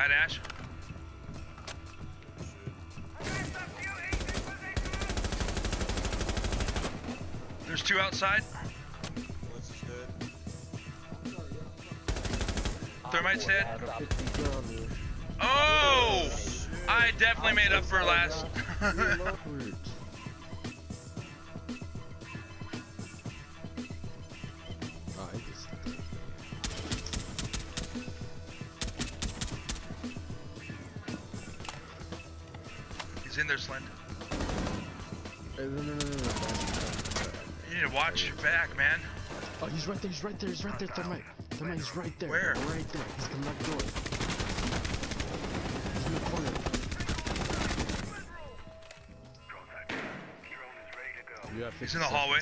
Got Ash. There's two outside. Blitz is dead. Thermite's dead. Oh! I definitely made up for last. He's in there, Slend. No. You need to watch your back, man. Oh, he's right there, Thermite. Thermite, he's right there. Where? Right there. He's coming out the door. He's in the corner. He's in the hallway.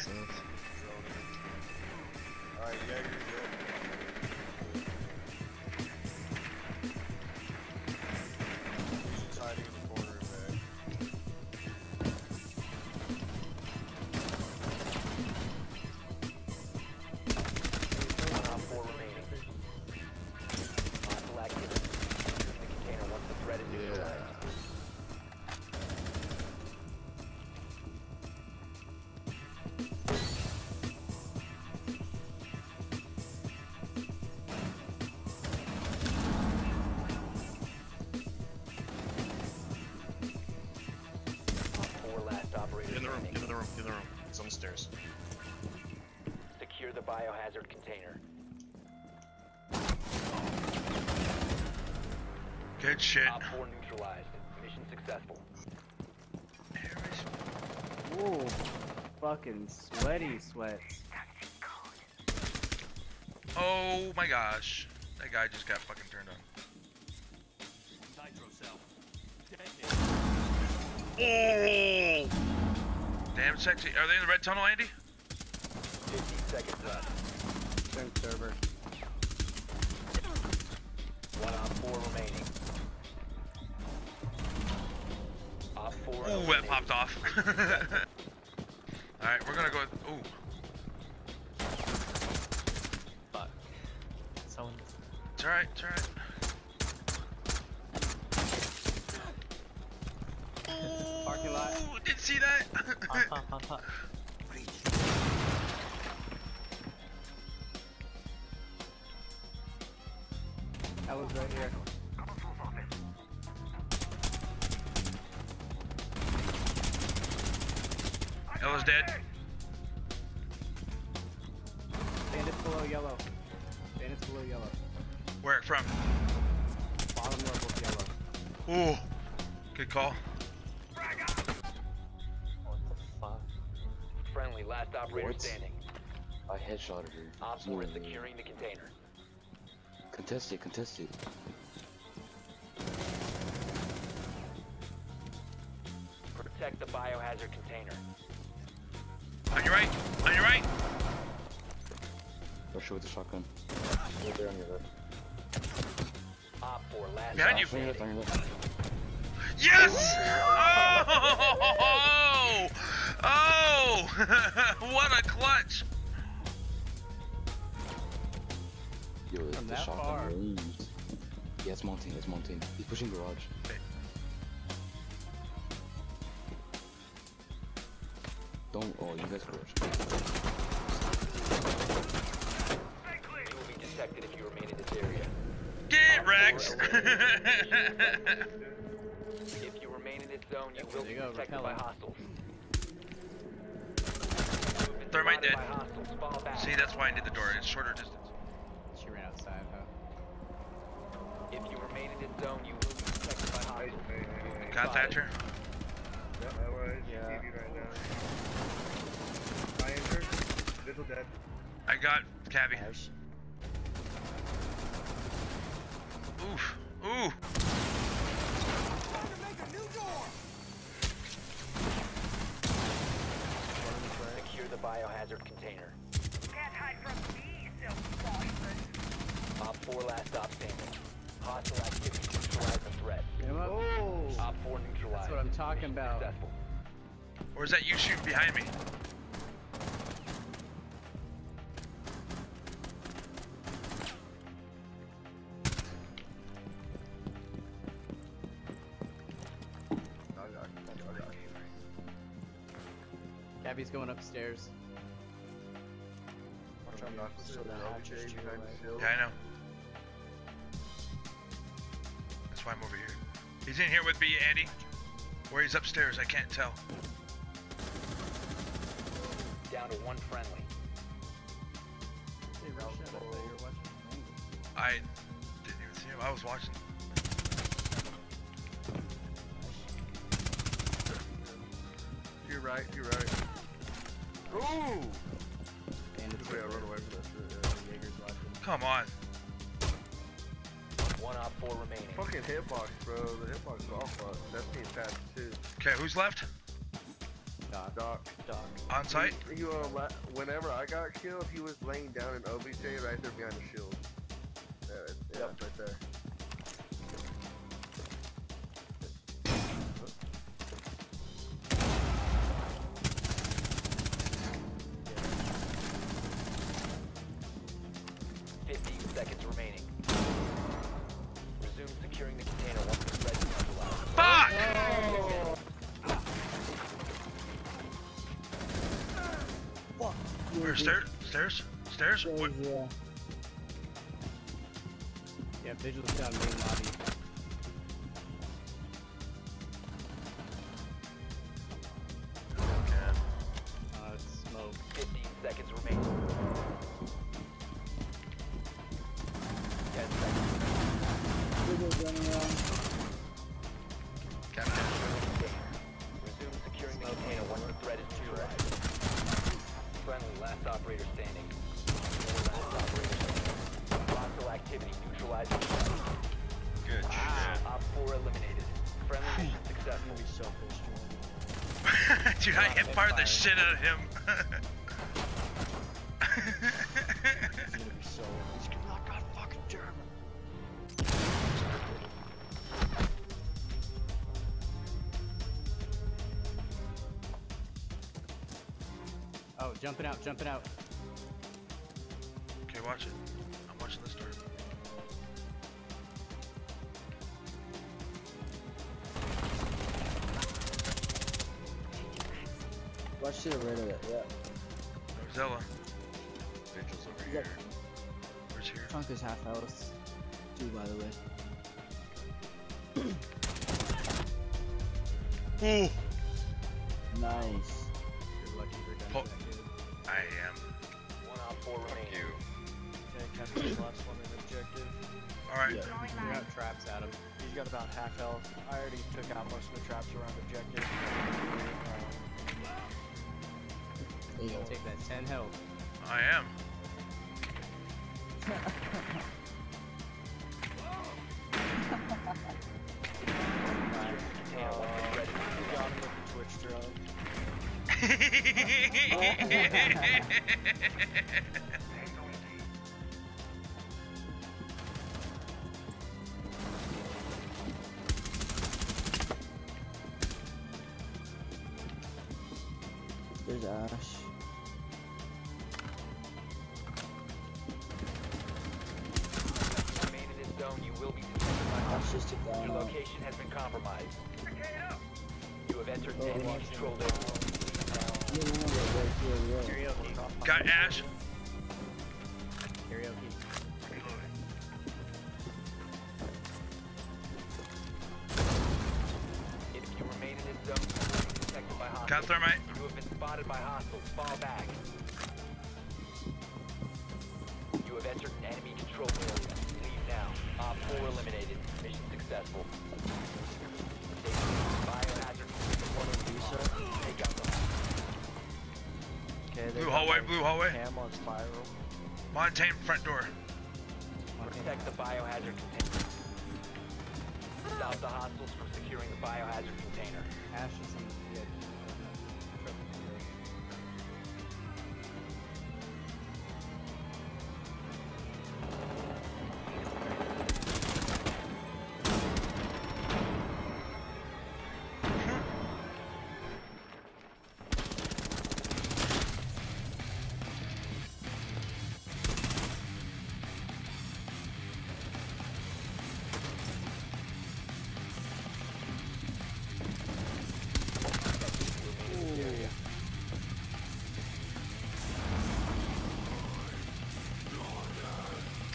Alright, yeah, you're good. He's hiding in the corner, man. One op 4 remaining. Hostile activity. The container once the threat is neutralized. Get in the room, get in the room, get in the room. He's on the stairs. Secure the biohazard container. Good shit. Op 4 neutralized. Mission successful. Ooh, fucking sweaty sweats. Oh my gosh. That guy just got fucking turned on. Oh! Damn sexy. Are they in the red tunnel, Andy? 15 seconds left. Strength server. One op 4 remaining. Op 4 Ooh, that eliminated. popped off. Alright, we're gonna go with, ooh. Fuck. Someone. It's alright, it's alright. Parking lot. Ooh, didn't see that. Pop. That was right here. Ella's dead. Bandits below yellow. Bandits below yellow. Where it from? Bottom level yellow. Ooh. Good call. What the fuck? Friendly, last operator What? standing. I headshotted her. Op 4 is securing the container. Contested. Protect the biohazard container. On your right. On your right. Rush with the shotgun. Right there on your left. Op 4 last Behind you. On your left, on your left. Yes! Oh! Oh! What a clutch! Yo, From the that shotgun far. range. Yeah, it's Montaigne. He's pushing garage. Don't, oh, you guys garage. You will be detected if you remain in this area. Get Rex! If you remain in this zone, you will There be you go, detected repel by him. hostiles. Thermite Spotted dead. by hostiles. Fall back. See, that's why I did the door. It's shorter distance. She ran outside, huh? If you remain in this zone, you will be detected by hostiles. Got Thatcher? Yeah. I got Cabby. Oof. Ooh. Secure the biohazard container. Can't hide from me, Silky Boston. Op 4 last stop standing. Hostile activity neutralize the threat. Get him up. Op 4 neutralized. That's what I'm talking Mission about. Successful. Or is that you shooting behind me? Heavy's going upstairs. Watch out, knock So the that OBJ hatch is behind to the shield. Yeah, I know. That's why I'm over here. He's in here with me, Andy. Where he's upstairs, I can't tell. Down to one friendly. Hey, rush out up there, you're watching. I didn't even see him. I was watching. You're right, you're right. Ooh! Bandits Wait, I run away from that shit, Jaeger's watching. Come on. One op 4 remaining. yeah. Fucking hitbox, bro. The hitbox is all fucked. That's being patched too. Okay, who's left? Doc. Doc. On site? Whenever I got killed, he was laying down in OBJ right there behind the shield. Yeah, it's right there. Seconds remaining. Resume securing the container once the threat is neutralized. Fuck! Where, stairs? Stairs? Stairs? What? Yeah. Yeah, Vigil's down main lobby. It's smoke. 15 seconds remaining. 10 seconds. Vigil's running around. Resume securing the container once the threat is neutralized. Friendly, last operator standing. Last operator standing. Hostile activity neutralized. Good shit. Op 4 eliminated. Friendly mission successful. Dude, I hit fired the shit out of him. He's gonna be so. He's gonna be like, God fucking German. Oh, jumping out, jumping out. Okay, watch it. I'm watching this door. Watch to the right of it, yeah. Zella. Vigil's over Yep. here. Where's here? Trunk is half health. 2, by the way. Ooh. Nice. You're lucky you're done Oh. with that kid. I am. One op 4 remaining. You. Okay, capture the last one in objective. Alright. Yeah. You're out traps at him. He's got about half health. I already took out most of the traps around objective. There you go. Take that 10 health. I am. Container once the threat is You got him with the Twitch drug. There's Ash. remain in this zone, you will be detected by Ash hostiles. just took down. Your location has been compromised. You have entered Oh, enemy watch controlled area. Yeah. Karaoke. Got Ash. Karaoke. If you remain in this zone, you will be detected by hostiles. Got thermite. You have been spotted by hostiles. Fall back. You have entered an enemy controlled area. Leave now. Op 4 eliminated. Mission successful. Biohazard take out the Okay, they Blue got hallway, my blue hallway. Cam on spiral. Montaigne front door. Protect the biohazard container. Stop the hostiles from securing the biohazard container. Ash is on the edge.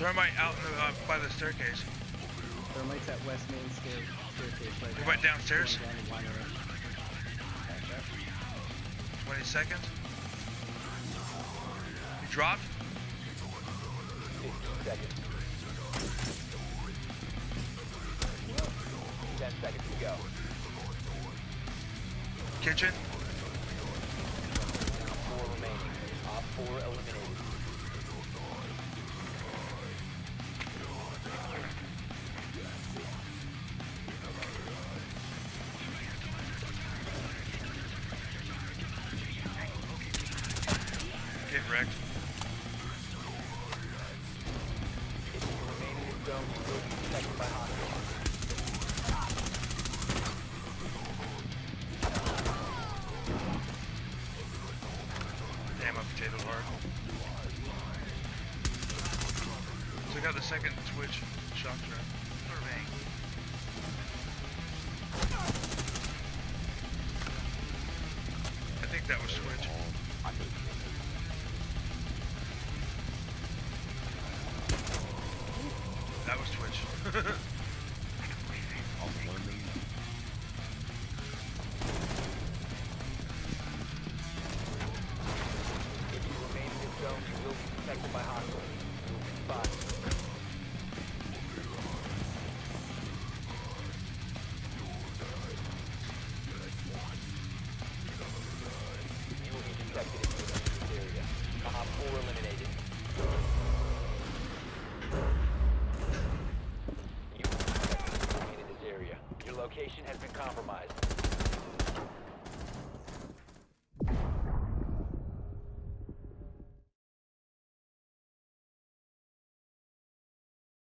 Thermite out in the, by the staircase. Thermite's at west main staircase right He now. went downstairs. Going down the line around. Okay. 20 seconds. He dropped. 15 seconds. 10 seconds to go. Kitchen. Now 4 remaining. Op 4 eliminated. Get wrecked. If you remain in this zone, you will be detected by hostiles. Damn, I potatoed hard. So I got the second Twitch shock trap. I think that was Twitch. That was Twitch. If you remain in this zone, you will be detected by hostiles. You will be spotted. You will be detected if you remain in this area. Op 4 eliminated. You will be detected if you remain in this area. Your location has been compromised.